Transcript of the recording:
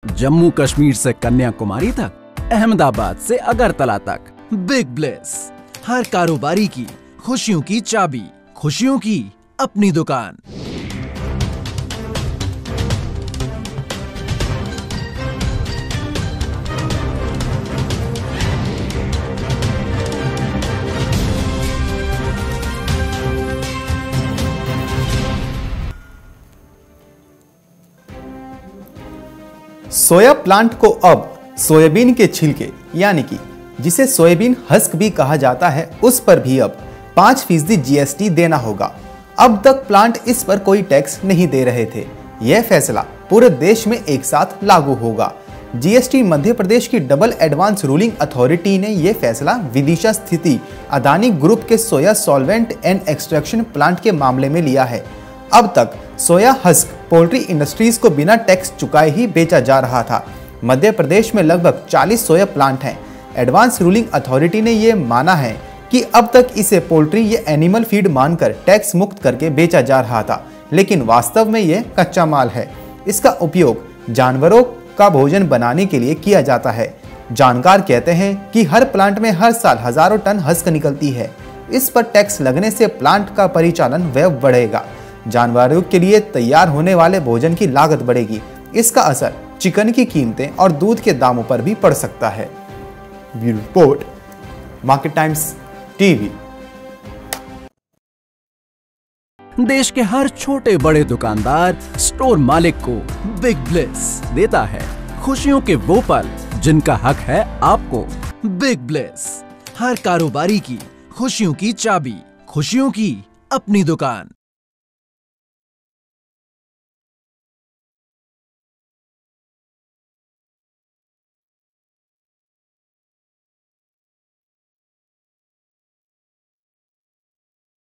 जम्मू कश्मीर से कन्याकुमारी तक, अहमदाबाद से अगरतला तक। बिग ब्लेस, हर कारोबारी की खुशियों की चाबी, खुशियों की अपनी दुकान। सोया प्लांट को अब सोयाबीन के छिलके यानी कि जिसे सोयाबीन हस्क भी कहा जाता है, उस पर भी अब 5% जीएसटी देना होगा। अब तक प्लांट इस पर कोई टैक्स नहीं दे रहे थे। यह फैसला पूरे देश में एक साथ लागू होगा। जीएसटी मध्य प्रदेश की डबल एडवांस रूलिंग अथॉरिटी ने यह फैसला विदिशा स्थित अदानी ग्रुप के soya solvent and extraction plant के मामले में लिया है। अब तक सोया हस्क पोल्ट्री इंडस्ट्रीज को बिना टैक्स चुकाए ही बेचा जा रहा था। मध्य प्रदेश में लगभग 40 सोया प्लांट हैं। एडवांस रूलिंग अथॉरिटी ने यह माना है कि अब तक इसे पोल्ट्री या एनिमल फीड मानकर टैक्स मुक्त करके बेचा जा रहा था, लेकिन वास्तव में यह कच्चा माल है। इसका उपयोग जानवरों का भोजन बनाने के लिए किया जाता है। जानकार कहते हैं कि हर प्लांट में हर साल हजारों टन हस्क निकलती है। इस पर टैक्स लगने से प्लांट का परिचालन व्यय बढ़ेगा। जानवरों के लिए तैयार होने वाले भोजन की लागत बढ़ेगी। इसका असर चिकन की कीमतें और दूध के दामों पर भी पड़ सकता है। Bureau report, market times TV. देश के हर छोटे बड़े दुकानदार स्टोर मालिक को बिग ब्लेस देता है खुशियों के वो पल जिनका हक है आपको। बिग ब्लेस, हर कारोबारी की खुशियों की चाबी, खुशियों की अपनी दुकान।